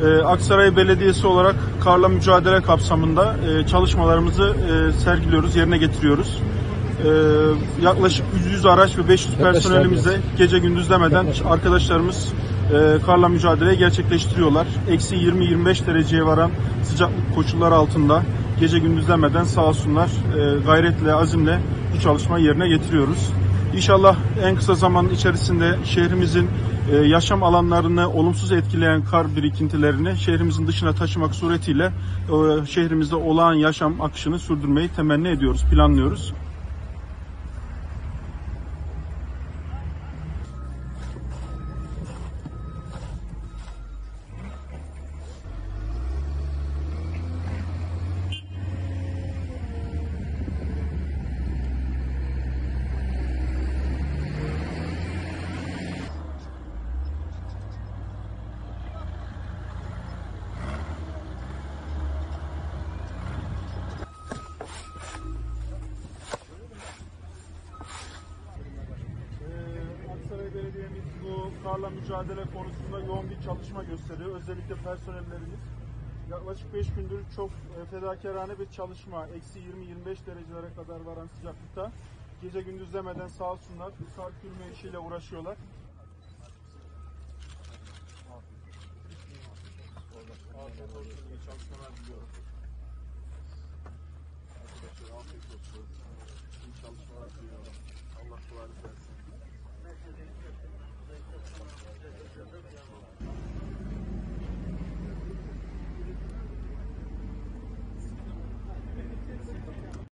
Aksaray Belediyesi olarak karla mücadele kapsamında çalışmalarımızı sergiliyoruz, yerine getiriyoruz. Yaklaşık 100 araç ve 500 personelimizle gece gündüz demeden arkadaşlarımız karla mücadeleyi gerçekleştiriyorlar. Eksi 20-25 dereceye varan sıcaklık koşulları altında gece gündüz demeden sağ olsunlar gayretle, azimle bu çalışmayı yerine getiriyoruz. İnşallah en kısa zaman içerisinde şehrimizin yaşam alanlarını olumsuz etkileyen kar birikintilerini şehrimizin dışına taşımak suretiyle şehrimizde olağan yaşam akışını sürdürmeyi temenni ediyoruz, planlıyoruz. Aksaray Belediye'miz bu karla mücadele konusunda yoğun bir çalışma gösteriyor. Özellikle personellerimiz yaklaşık 5 gündür çok fedakarane bir çalışma. Eksi 20-25 derecelere kadar varan sıcaklıkta gece gündüz demeden sağ olsunlar kar kürme işiyle uğraşıyorlar. Afiyet olsun. İyi çalışmalar.